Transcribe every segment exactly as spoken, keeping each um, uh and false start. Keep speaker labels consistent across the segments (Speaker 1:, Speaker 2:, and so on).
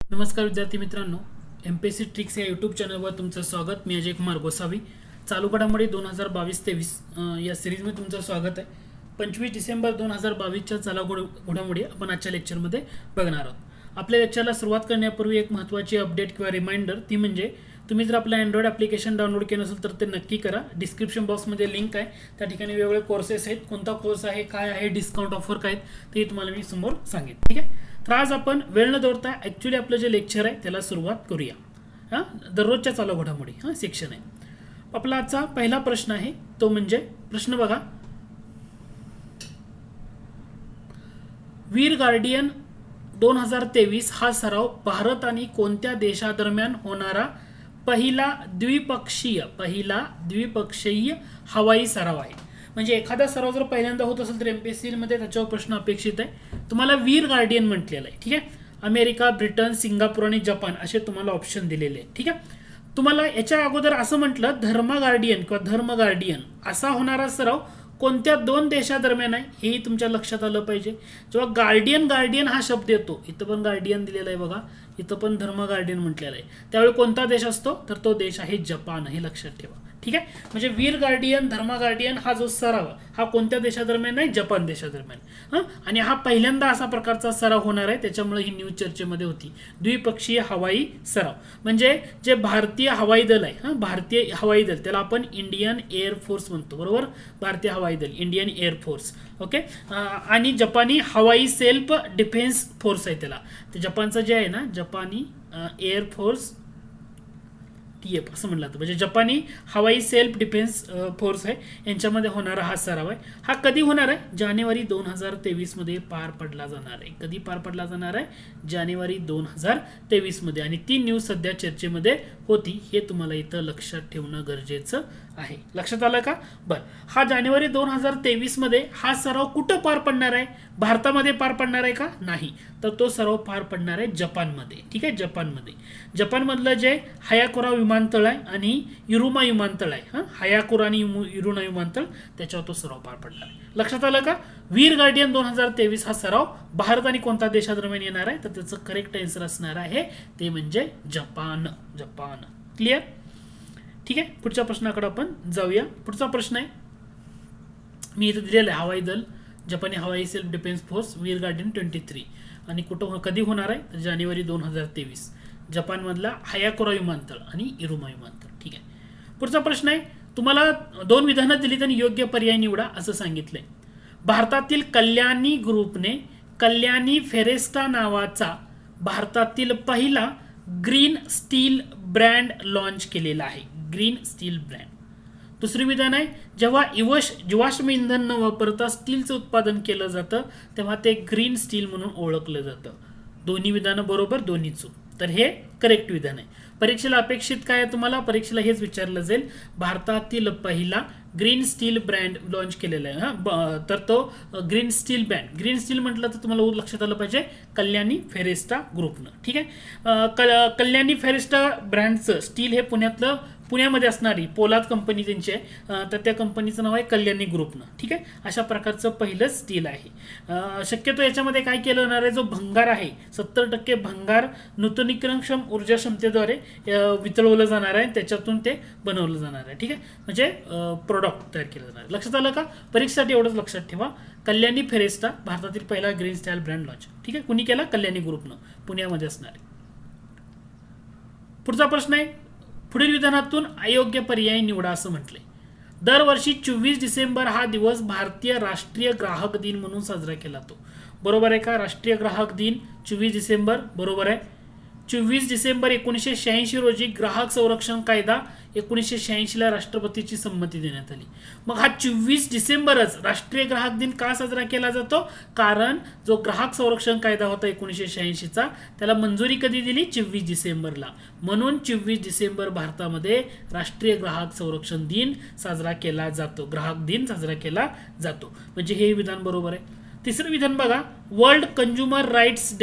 Speaker 1: नमस्कार विद्यार्थी मित्रांनो, एमपीएससी ट्रिक्स या यूट्यूब चॅनलवर तुमचं स्वागत। मी अजय कुमार गोसावी। चालू घडामोडी दोन हजार बावीस तेवीस या सिरीजमध्ये तुमचं स्वागत आहे। पंचवीस डिसेंबर दोन हजार बावीसच्या चालू घडामोडी आपण आजच्या लेक्चरमध्ये बघणार आहोत। आपल्या लेक्चरला सुरुवात करण्यापूर्वी एक महत्त्वाची अपडेट किंवा रिमाइंडर, ती म्हणजे तुम्ही जर आपलं अँड्रॉइड ॲप्लिकेशन डाउनलोड केलं असेल तर ते नक्की करा। डिस्क्रिप्शन बॉक्समध्ये लिंक आहे, त्या ठिकाणी वेगवेगळे कोर्सेस आहेत। कोणता कोर्स आहे, काय आहे, डिस्काउंट ऑफर काय आहेत ते तुम्हाला मी समोर सांगेन, ठीक आहे। तर आज आपण वेळ न दौडता ॲक्च्युली आपलं जे लेक्चर आहे त्याला सुरुवात करूया। हां, दररोजच्या चालू घडामोडी हां सेक्शन आहे। आपला आजचा पहिला प्रश्न आहे, तो म्हणजे प्रश्न बघा, वीर गार्डियन दोन हजार तेवीस हा सराव भारत आणि कोणत्या देशादरम्यान होणारा पहिला द्विपक्षीय पहिला द्विपक्षीय हवाई सराव आहे। म्हणजे एखादा सराव जर पहिल्यांदा होत असेल तर एमपीएससी मध्ये त्याच्यावर प्रश्न अपेक्षित आहे। तुम्हाला वीर गार्डियन म्हटलेलं आहे, ठीक आहे। अमेरिका, ब्रिटन, सिंगापूर आणि जपान असे तुम्हाला ऑप्शन दिलेले आहेत, ठीक आहे। तुम्हाला याच्या अगोदर असं म्हटलं धर्म गार्डियन किंवा धर्म गार्डियन असा होणारा सराव कोणत्या दोन देशादरम्यान आहे हेही तुमच्या लक्षात आलं पाहिजे। जेव्हा गार्डियन गार्डियन हा शब्द येतो, इथं पण गार्डियन दिलेला आहे बघा, इथं पण धर्म गार्डियन म्हटलेलं आहे, त्यावेळी कोणता देश असतो तर तो देश आहे जपान, हे लक्षात ठेवा, ठीक आहे। म्हणजे वीर गार्डियन धर्म गार्डियन हा जो सराव हा कोणत्या देशादरम्यान आहे, जपान देशादरम्यान। हां, आणि हा पहिल्यांदा असा प्रकारचा सराव होणार आहे, त्याच्यामुळे ही न्यूज चर्चेमध्ये होती। द्विपक्षीय हवाई सराव म्हणजे जे भारतीय हवाई दल आहे, हां भारतीय हवाई दल, त्याला आपण इंडियन एअर फोर्स म्हणतो, बरोबर। भारतीय हवाई दल इंडियन एअर फोर्स, ओके। आणि जपानी हवाई सेल्फ डिफेन्स फोर्स आहे त्याला। ते जपानचं जे आहे ना जपानी एअर फोर्स टीएफ असं म्हणलं जातं, म्हणजे जपानी हवाई सेल्फ डिफेन्स फोर्स आहे, यांच्यामध्ये होणारा हा सराव आहे। हा कधी होणार आहे, जानेवारी दोन हजार तेवीस मध्ये पार पडला जाणार आहे। कधी पार पडला जाणार आहे, जानेवारी दोन हजार तेवीस मध्ये। आणि ती न्यूज सध्या चर्चेमध्ये होती, हे तुम्हाला इथं लक्षात ठेवणं गरजेचं आहे। लक्षात आलं का? बरं, हा जानेवारी दोन हजार तेवीस मध्ये हा सराव कुठं पार पडणार आहे, भारतामध्ये पार पडणार आहे का? नाही, तर तो सराव पार पडणार आहे जपानमध्ये, ठीक आहे। जपानमध्ये जपानमधलं जे हयाकुरा विमानतळ आहे आणि इरुमा विमानतळ आहे, हां हयाकुरा आणि इरुमा विमानतळ, त्याच्यावर तो सराव पार पडणार आहे। लक्षात आलं का? वीर गार्डियन दोन हजार तेवीस हा सराव भारत आणि कोणत्या देशादरम्यान येणार आहे, तर त्याचं करेक्ट आन्सर असणार आहे ते म्हणजे जपान। जपान, क्लिअर, ठीक आहे। पुढच्या प्रश्नाकडे आपण जाऊया। पुढचा प्रश्न आहे, मी इथं दिलेला आहे हवाई दल जपानी हवाई self defence force Veer guardian twenty three, आणि कुठं कधी होणार आहे तर जानेवारी दोन हजार तेवीस, जपानमधला हयाकुरा विमानतळ आणि इरुमा विमानतळ, ठीक आहे। पुढचा प्रश्न आहे, तुम्हाला दोन विधानं दिलीत आणि योग्य पर्याय निवडा असं सांगितलंय। भारतातील कल्याणी ग्रुपने कल्याणी फेरेस्टा नावाचा भारतातील पहिला ग्रीन स्टील ब्रँड लॉन्च केलेला आहे। Green steel brand. दुसरी विधान आहे, जेव्हा इवश जीवाश्म इंधन न वापरता स्टीलचं उत्पादन केलं जातं तेव्हा ते ग्रीन स्टील म्हणून ओळखलं जातं। दोन्ही विधानं बरोबर, दोन्ही चूक, तर हे करेक्ट विधान आहे। परीक्षेला अपेक्षित काय आहे, तुम्हाला परीक्षेला हेच विचारलं जाईल, भारतातील पहिला ग्रीन स्टील ब्रँड लॉन्च केलेला आहे, हां तर तो green steel brand. Green steel म्हटलं तर तुम्हाला लक्षात आलं पाहिजे कल्याणी फेरेस्टा ग्रुपनं, ठीक आहे। कल्याणी फेरेस्टा ब्रँडचं स्टील हे पुण्यातलं पुण्यामध्ये असणारी पोलाद कंपनी त्यांची आहे, तर त्या कंपनीचं नाव आहे कल्याणी ग्रुपनं, ठीक आहे। अशा प्रकारचं पहिलं स्टील आहे। शक्यतो याच्यामध्ये काय केलं जाणार आहे, जो भंगार आहे सत्तर टक्के भंगार नूतनीकरणक्षम ऊर्जा क्षमतेद्वारे वितळवलं जाणार आहे, त्याच्यातून ते बनवलं जाणार आहे, ठीक आहे। म्हणजे प्रोडक्ट तयार केलं जाणार आहे। लक्षात आलं का? परीक्षेसाठी एवढंच लक्षात ठेवा, कल्याणी फेरेस्टा भारतातील पहिला ग्रीन स्टील ब्रँड लॉन्च, ठीक आहे। कुणी केला? कल्याणी ग्रुपनं, पुण्यामध्ये असणार आहे। पुढचा प्रश्न आहे, पुढील विधानातून अयोग्य पर्याय निवडा असं म्हटलंय। दरवर्षी चोवीस डिसेंबर हा दिवस भारतीय राष्ट्रीय ग्राहक दिन म्हणून साजरा केला जातो, बरोबर आहे का? राष्ट्रीय ग्राहक दिन चोवीस डिसेंबर, बरोबर आहे। चोवीस डिसेंबर एकोणीसशे शहाऐंशी रोजी ग्राहक संरक्षण कायदा एकोणीसशे शहाऐंशी ला राष्ट्रपतीची संमती देण्यात आली। मग हा चोवीस डिसेंबरच राष्ट्रीय ग्राहक दिन का साजरा केला जातो? कारण जो ग्राहक संरक्षण कायदा होता एकोणीसशे शहाऐंशीचा, त्याला मंजुरी कधी दिली? चोवीस डिसेंबरला, म्हणून चोवीस डिसेंबर भारतामध्ये राष्ट्रीय ग्राहक संरक्षण दिन साजरा केला जातो, ग्राहक दिन साजरा केला जातो, म्हणजे हे विधान बरोबर आहे। तिसरं विधान बघा, world consumer rights day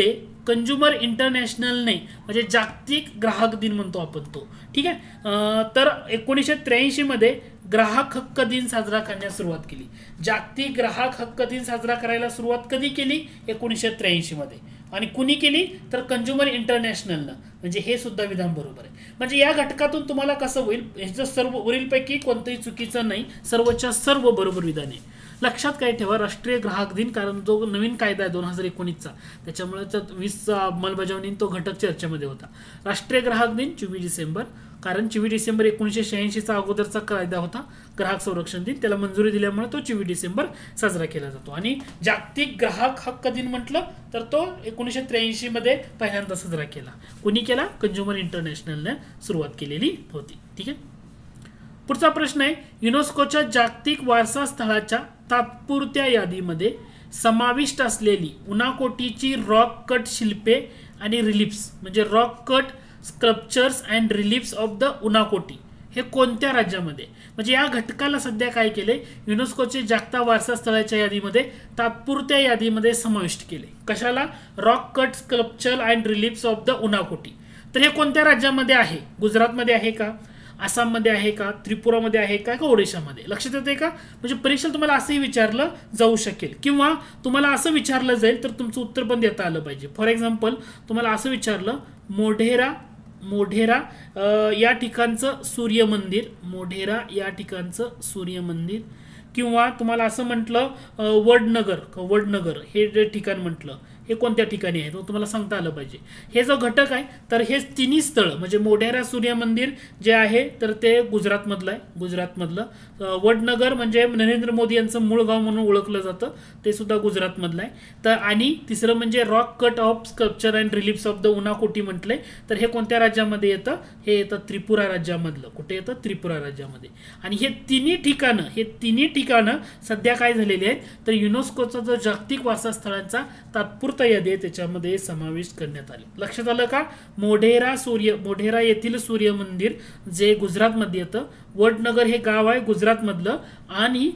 Speaker 1: consumer international नाही, म्हणजे जागतिक ग्राहक दिन म्हणतो आपण तो. ठीक आहे. तर एकोणीसशे त्र्याऐंशी मध्ये ग्राहक हक्क दिन साजरा करण्यास सुरुवात केली. जागतिक ग्राहक हक्क दिन साजरा करायला सुरुवात कधी केली? एकोणीसशे त्र्याऐंशी मध्ये. आणि कुणी केली? तर कंझ्युमर इंटरनॅशनलनं. म्हणजे हे सुद्धा विधान बरोबर आहे. म्हणजे या घटकातून तुम्हाला कसं होईल, ह्याचं सर्व वरीलपैकी कोणतंही चुकीचं नाही, सर्वच्या सर्व बरोबर विधान आहे. लक्षात काय ठेवा, राष्ट्रीय ग्राहक दिन, कारण जो नवीन कायदा आहे दोन हजार एकोणीसचा, त्याच्यामुळे वीसचा अंमलबजावणी तो घटक चर्चेमध्ये होता. राष्ट्रीय ग्राहक दिन चोवीस डिसेंबर, कारण चोवीस डिसेंबर एकोणीसशे शहाऐंशीचा अगोदरचा कायदा होता ग्राहक संरक्षण दिन, त्याला मंजुरी दिल्यामुळे तो चोवीस डिसेंबर साजरा केला जातो. आणि जागतिक ग्राहक हक्क दिन म्हटलं तर तो एकोणीसशे त्र्याऐंशी मध्ये पहिल्यांदा साजरा केला. कुणी केला? कंझ्युमर इंटरनॅशनलने सुरुवात केलेली होती. ठीक आहे. पुढचा प्रश्न आहे, युनेस्कोच्या जागतिक वारसा स्थळाच्या तात्पुरत्या यादीमध्ये समाविष्ट असलेली उनाकोटीची रॉक कट शिल्पे आणि रिलिप्स, म्हणजे rock cut sculptures and reliefs of the Unakoti, हे कोणत्या राज्यामध्ये? म्हणजे या घटकाला सध्या काय केले, युनेस्कोचे जागतिक वारसा स्थळाच्या यादीमध्ये तात्पुरत्या यादीमध्ये समाविष्ट केले. कशाला? Rock cut sculpture and reliefs of the Unakoti. तर हे कोणत्या राज्यामध्ये आहे? गुजरातमध्ये आहे का, आसाममध्ये आहे का, त्रिपुरामध्ये आहे का, का ओडिशामध्ये? लक्षात येते का? म्हणजे परीक्षेला तुम्हाला असंही विचारलं जाऊ शकेल, किंवा तुम्हाला असं विचारलं जाईल तर तुमचं उत्तर पण देता आलं पाहिजे. फॉर एक्झाम्पल तुम्हाला असं विचारलं, मोढेरा मोढेरा या ठिकाणचं सूर्य मंदिर, मोढेरा या ठिकाणचं सूर्य मंदिर, किंवा तुम्हाला असं म्हटलं वडनगर, वडनगर हे जे ठिकाण म्हटलं हे कोणत्या ठिकाणी आहे, तो तुम्हाला सांगता आलं पाहिजे. हे जो घटक आहे तर हे तिन्ही स्थळ, म्हणजे मोढेरा सूर्य मंदिर जे आहे तर ते गुजरातमधलं आहे, गुजरातमधलं. वडनगर म्हणजे नरेंद्र मोदी यांचं मूळ गाव म्हणून ओळखलं जातं, ते सुद्धा गुजरातमधलं आहे. तर आणि तिसरं म्हणजे rock cut of sculpture and reliefs of the Unakoti म्हटलंय, तर हे कोणत्या राज्यामध्ये येतं? हे येतं त्रिपुरा राज्यामधलं. कुठे येतं? त्रिपुरा राज्यामध्ये. आणि हे तिन्ही ठिकाणं हे तिन्ही ठिकाणं सध्या काय झालेली आहेत, तर युनेस्कोचा जो जागतिक वारसा स्थळांचा तात्पुरता यादी आहे त्याच्यामध्ये समावेश करण्यात आले. लक्षात आलं का? मोढेरा सूर्य मोढेरा येथील सूर्य मंदिर जे गुजरातमध्ये येतं, वडनगर हे गाव आहे गुजरातमधलं, आणि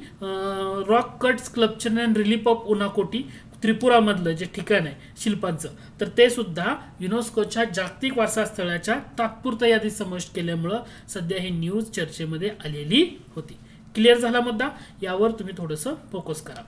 Speaker 1: rock cut sculpture and relief of Unakoti त्रिपुरामधलं जे ठिकाण आहे शिल्पांचं, तर ते सुद्धा युनेस्कोच्या जागतिक वारसा स्थळाच्या तात्पुरत्या यादीत समाविष्ट केल्यामुळं सध्या ही न्यूज चर्चेमध्ये आलेली होती. क्लिअर झाला मुद्दा? यावर तुम्ही थोडंसं फोकस करा.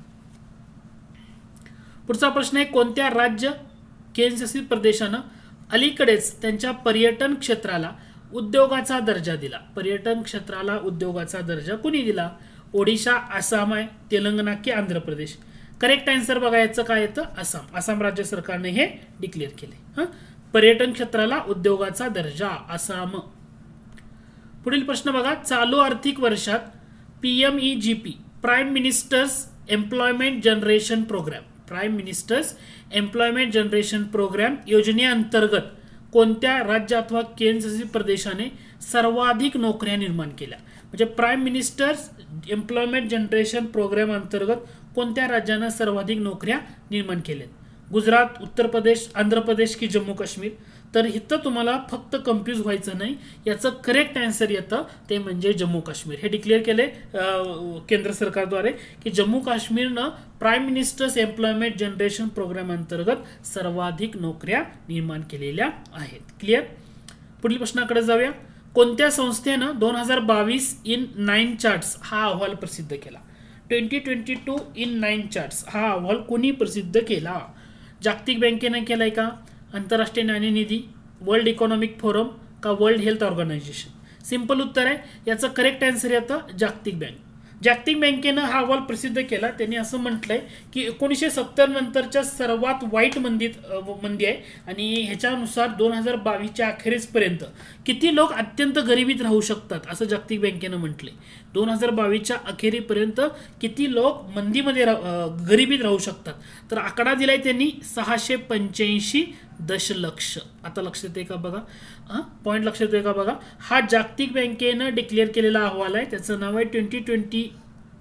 Speaker 1: पुढचा प्रश्न आहे, कोणत्या राज्य केंद्रशासित प्रदेशानं अलीकडेच त्यांच्या पर्यटन क्षेत्राला उद्योगाचा दर्जा दिला? पर्यटन क्षेत्राला उद्योगाचा दर्जा कुणी दिला? ओडिशा, आसाम आहे, तेलंगणा की आंध्र प्रदेश? करेक्ट आन्सर बघा याचं काय येतं? आसाम. आसाम राज्य सरकारने हे डिक्लेअर केले. हा, पर्यटन क्षेत्राला उद्योगाचा दर्जा, आसाम. पुढील प्रश्न बघा, चालू आर्थिक वर्षात PMEGP prime minister's employment generation programme prime minister's employment generation programme योजनेअंतर्गत कोणत्या राज्य अथवा केंद्रशासित प्रदेशाने सर्वाधिक नोकऱ्या निर्माण केल्या? म्हणजे prime minister's employment generation programme अंतर्गत कोणत्या राज्यानं सर्वाधिक नोकऱ्या निर्माण केल्या? गुजरात, उत्तर प्रदेश, आंध्र प्रदेश की जम्मू काश्मीर? तर इथं तुम्हाला फक्त कन्फ्यूज व्हायचं नाही, याचं करेक्ट आन्सर येतं ते म्हणजे जम्मू काश्मीर. हे डिक्लेअर केले केंद्र सरकारद्वारे की जम्मू काश्मीरनं prime minister's employment generation programme अंतर्गत सर्वाधिक नोकऱ्या निर्माण केलेल्या आहेत. क्लिअर? पुढील प्रश्नाकडे जाऊया. कोणत्या संस्थेनं दोन हजार बावीस इन नाईन चार्ट्स हा अहवाल प्रसिद्ध केला? Twenty twenty two in nine charts हा अहवाल कोणी प्रसिद्ध केला? जागतिक बँकेनं केलाय का, आंतरराष्ट्रीय नाणेनिधी, वर्ल्ड इकॉनॉमिक फोरम का वर्ल्ड हेल्थ ऑर्गनायझेशन? सिंपल उत्तर आहे याचं करेक्ट आन्सर येतं जागतिक बँक. जागतिक बँकेनं हा अहवाल प्रसिद्ध केला. त्यांनी असं म्हटलंय की एकोणीसशे सत्तर नंतरच्या सर्वात वाईट मंदीत मंदी आहे, आणि ह्याच्यानुसार दोन हजार बावीसच्या अखेरीसपर्यंत किती लोक अत्यंत गरिबीत राहू शकतात असं जागतिक बँकेनं म्हटलंय. दोन हजार बावीसच्या अखेरीपर्यंत किती लोक मंदीमध्ये गरिबीत राहू शकतात, तर आकडा दिलाय त्यांनी सहाशे पंच्याऐंशी दशलक्ष. आता लक्षात येते का बघा, हा पॉईंट लक्षात येतोय का बघा? हा जागतिक बँकेनं डिक्लेअर केलेला अहवाल आहे. त्याचं नाव आहे twenty twenty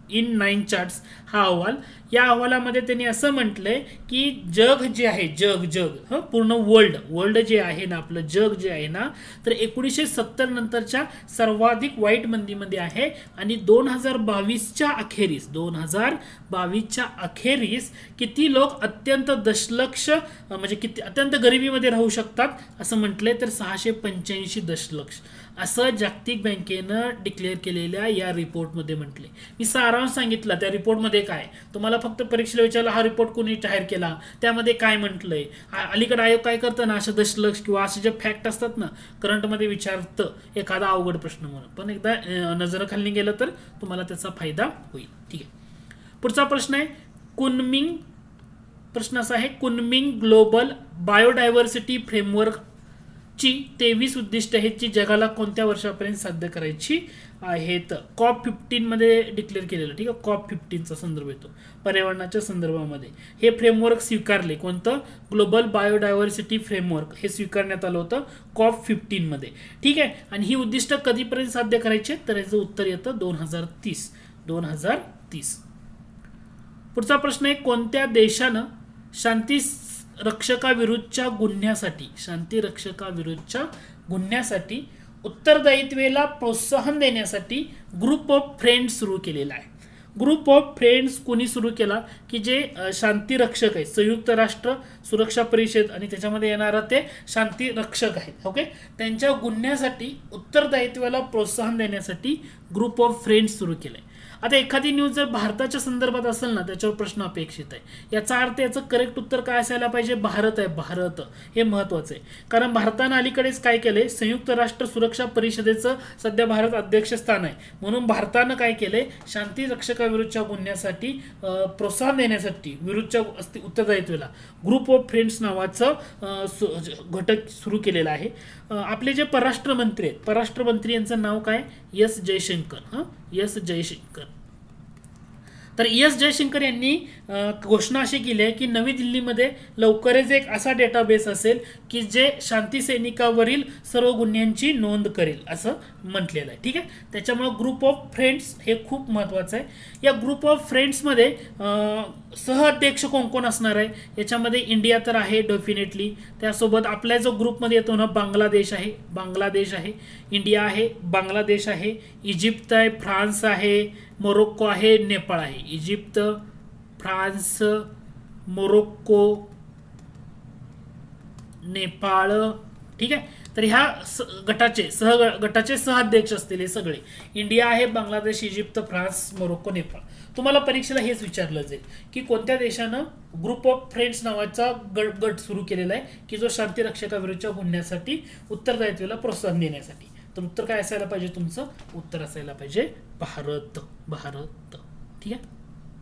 Speaker 1: in nine charts हा अहवाल. या अहवालामध्ये त्यांनी असं म्हटलंय की जग जे आहे जग जग हं पूर्ण वर्ल्ड वर्ल्ड जे आहे ना आपलं जग जे आहे ना तर एकोणीसशे सत्तर नंतरच्या सर्वाधिक वाईट मंदीमध्ये आहे आणि दोन हजार बावीसच्या अखेरीस दोन हजार बावीसच्या अखेरीस किती लोक अत्यंत दशलक्ष म्हणजे किती अत्यंत गरिबीमध्ये राहू शकतात असं म्हटलंय तर सहाशे पंच्याऐंशी दशलक्ष असं जागतिक बँकेनं डिक्लेअर केलेल्या या रिपोर्टमध्ये म्हटले. मी सारांश सांगितला त्या रिपोर्टमध्ये काय, तुम्हाला फक्त परीक्षेला विचारला हा रिपोर्ट कोणी जाहीर केला त्यामध्ये काय म्हटलंय. अलीकडे आयोग काय करतं ना अशा दशलक्ष किंवा असे जे फॅक्ट असतात ना करंटमध्ये विचारतं एखादा अवघड प्रश्न म्हणून, पण एकदा नजरेखाली गेलं तर तुम्हाला त्याचा फायदा होईल. ठीक आहे. पुढचा प्रश्न आहे कुनमिंग. प्रश्न असा आहे कुनमिंग ग्लोबल बायोडायव्हर्सिटी फ्रेमवर्क ची तेवीस उद्दिष्ट आहेत जी जगाला कोणत्या वर्षापर्यंत साध्य करायची आहेत. कॉप फिफ्टीन मध्ये डिक्लेअर केलेलं. ठीक आहे. कॉप फिफ्टीनचा संदर्भ येतो पर्यावरणाच्या संदर्भामध्ये. हे फ्रेमवर्क स्वीकारले कोणतं ग्लोबल बायोडायव्हर्सिटी फ्रेमवर्क हे स्वीकारण्यात आलं होतं कॉप फिफ्टीन मध्ये. ठीक आहे. आणि ही उद्दिष्ट कधीपर्यंत साध्य करायची तर याचं उत्तर येतं दोन हजार तीस दोन हजार तीस. पुढचा प्रश्न आहे कोणत्या देशानं शांती रक्षकाविरुद्धच्या गुन्ह्यासाठी शांती रक्षकाविरुद्धच्या गुन्ह्यासाठी उत्तरदायित्वेला प्रोत्साहन देण्यासाठी ग्रुप ऑफ फ्रेंड्स सुरू केलेला आहे. ग्रुप ऑफ फ्रेंड्स कोणी सुरू केला की जे शांती रक्षक आहेत संयुक्त राष्ट्र सुरक्षा परिषद आणि त्याच्यामध्ये येणारा ते शांती रक्षक आहेत. ओके. त्यांच्या गुन्ह्यासाठी उत्तरदायित्वाला प्रोत्साहन देण्यासाठी ग्रुप ऑफ फ्रेंड्स सुरू केलंय. आता एखादी न्यूज जर भारताच्या संदर्भात असेल ना त्याच्यावर प्रश्न अपेक्षित आहे. याचा अर्थ याचं करेक्ट उत्तर काय असायला पाहिजे भारत आहे. भारत हे महत्वाचं आहे कारण भारतानं अलीकडेच काय केलंय संयुक्त राष्ट्र सुरक्षा परिषदेचं सध्या भारत अध्यक्षस्थान आहे म्हणून भारतानं काय केलंय शांती रक्षकाविरुद्धच्या गुन्ह्यासाठी प्रोत्साहन देण्यासाठी विरुद्धच्या उत्तरदायित्वाला ग्रुप ऑफ फ्रेंड्स नावाचं घटक सुरू केलेला आहे. आपले जे परराष्ट्र मंत्री आहेत परराष्ट्र मंत्री यांचं नाव काय एस जयशंकर. हं एस जयशंकर. तर एस जयशंकर यांनी घोषणा अशी केली आहे की नवी दिल्लीमध्ये लवकरच एक असा डेटाबेस असेल की जे शांती सैनिकावरील सर्व गुन्ह्यांची नोंद करेल असं म्हटलेलं आहे. ठीक आहे. त्याच्यामुळे ग्रुप ऑफ फ्रेंड्स हे खूप महत्वाचं आहे. या ग्रुप ऑफ फ्रेंड्समध्ये सहअध्यक्ष कोण कोण असणार आहे याच्यामध्ये इंडिया तर आहे डेफिनेटली. त्यासोबत आपल्या जो ग्रुपमध्ये येतो ना बांगलादेश आहे बांगलादेश आहे इंडिया आहे बांगलादेश आहे इजिप्त आहे फ्रान्स आहे मोरोक्को आहे नेपाळ आहे. Egypt France Morocco Nepal. ठीक आहे. तर ह्या गटाचे सह गटाचे सहअध्यक्ष असतील हे सगळे इंडिया आहे Bangladesh Egypt France Morocco Nepal. तुम्हाला परीक्षेला हेच विचारलं जाईल की कोणत्या देशानं ग्रुप ऑफ फ्रेंड्स नावाचा गट गट सुरू केलेला आहे की जो शांती रक्षकाविरुद्धच्या गुन्ह्यासाठी उत्तरदायित्वाला प्रोत्साहन देण्यासाठी. तर उत्तर काय असायला पाहिजे तुमचं उत्तर असायला पाहिजे भारत भारत. ठीक आहे.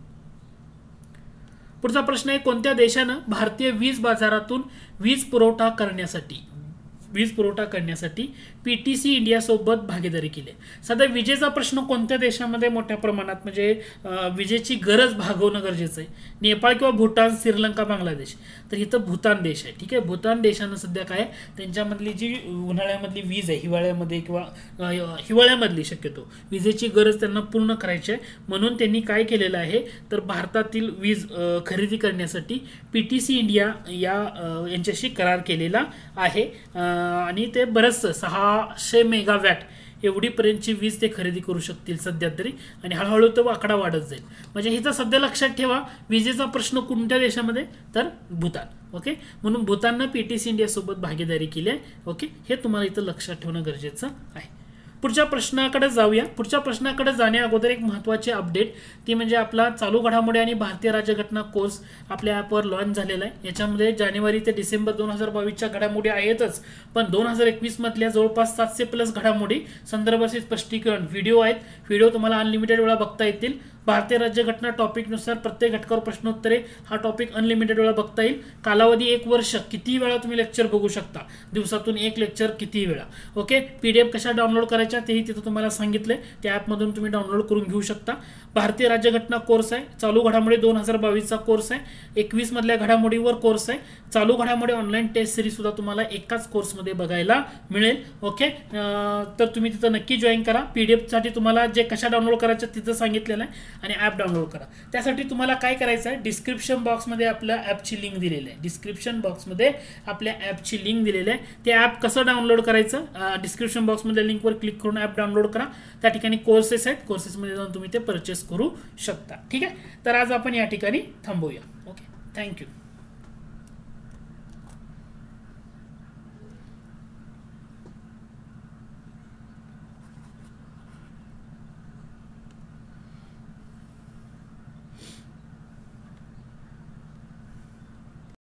Speaker 1: पुढचा प्रश्न आहे कोणत्या देशानं भारतीय वीज बाजारातून वीज पुरवठा करण्यासाठी वीज पुरवठा करण्यासाठी पीटीसी इंडिया सोबत भागीदारी केली. सध्या विजेचा प्रश्न कोणत्या देशामध्ये मोठ्या प्रमाणात म्हणजे विजेची गरज भागवणं गरजेचं आहे. नेपाळ किंवा भूटान श्रीलंका बांगलादेश. तर इथं भूतान देश आहे. ठीक आहे. भूतान देशानं सध्या काय त्यांच्यामधली जी उन्हाळ्यामधली वीज आहे हिवाळ्यामध्ये किंवा हिवाळ्यामधली शक्यतो विजेची गरज त्यांना पूर्ण करायची आहे म्हणून त्यांनी काय केलेलं आहे तर भारतातील वीज खरेदी करण्यासाठी पीटीसी इंडिया या यांच्याशी करार केलेला आहे आणि ते बरंच सहाशे मेगावॅट एवढीपर्यंतची वीज ते खरेदी करू शकतील सध्या तरी आणि हळूहळू तो आकडा वाढत जाईल. म्हणजे हिचा सध्या लक्षात ठेवा विजेचा प्रश्न कोणत्या देशामध्ये तर भूतान. ओके. म्हणून भूताननं पीटीसी इंडिया सोबत भागीदारी केली आहे. ओके. हे तुम्हाला इथं लक्षात ठेवणं गरजेचं आहे. पुढच्या प्रश्नाकडे जाऊया. पुढच्या प्रश्नाकडे जाण्या अगोदर एक महत्त्वाची अपडेट ती म्हणजे आपला चालू घडामोडी आणि भारतीय राज्यघटना कोर्स आपल्या ॲपवर लॉन्च झालेला आहे. याच्यामध्ये जानेवारी ते डिसेंबर दोन हजार बावीसच्या घडामोडी आहेतच पण दोन हजार एकवीस मधल्या जवळपास सातशे प्लस घडामोडी संदर्भाचे स्पष्टीकरण व्हिडिओ आहेत. व्हिडिओ तुम्हाला अनलिमिटेड वेळा बघता येतील. भारतीय राज्यघटना टॉपिकनुसार प्रत्येक घटकावर प्रश्नोत्तरे हा टॉपिक अनलिमिटेड वेळा बघता येईल. कालावधी एक वर्ष किती वेळा तुम्ही लेक्चर बघू शकता दिवसातून एक लेक्चर किती वेळा. ओके. पीडीएफ कशा डाउनलोड करायच्या तेही तिथं तुम्हाला सांगितलंय. त्या ॲपमधून तुम्ही डाउनलोड करून घेऊ शकता. भारतीय राज्यघटना कोर्स आहे. चालू घडामोडी दोन हजार बावीसचा कोर्स आहे. एकवीस मधल्या घडामोडीवर कोर्स आहे. चालू घडामोडी ऑनलाईन टेस्ट सिरीज सुद्धा तुम्हाला एकाच कोर्समध्ये बघायला मिळेल. ओके. तर तुम्ही तिथं नक्की जॉईन करा. पीडीएफ साठी तुम्हाला जे कशा डाउनलोड करायच्या तिथं सांगितलेलं आहे आणि ॲप डाउनलोड करा. त्यासाठी तुम्हाला काय करायचं आहे, डिस्क्रिप्शन बॉक्समध्ये आपल्या ॲपची लिंक दिलेली आहे. डिस्क्रिप्शन बॉक्समध्ये आपल्या ॲपची लिंक दिलेली आहे. ते ॲप कसं डाउनलोड करायचं, डिस्क्रिप्शन बॉक्समधल्या लिंकवर क्लिक करून ॲप डाउनलोड करा. त्या ठिकाणी कोर्सेस आहेत, कोर्सेसमध्ये जाऊन तुम्ही ते परचेस करू शकता. ठीक आहे, तर आज आपण या ठिकाणी थांबूया. Okay, thank you.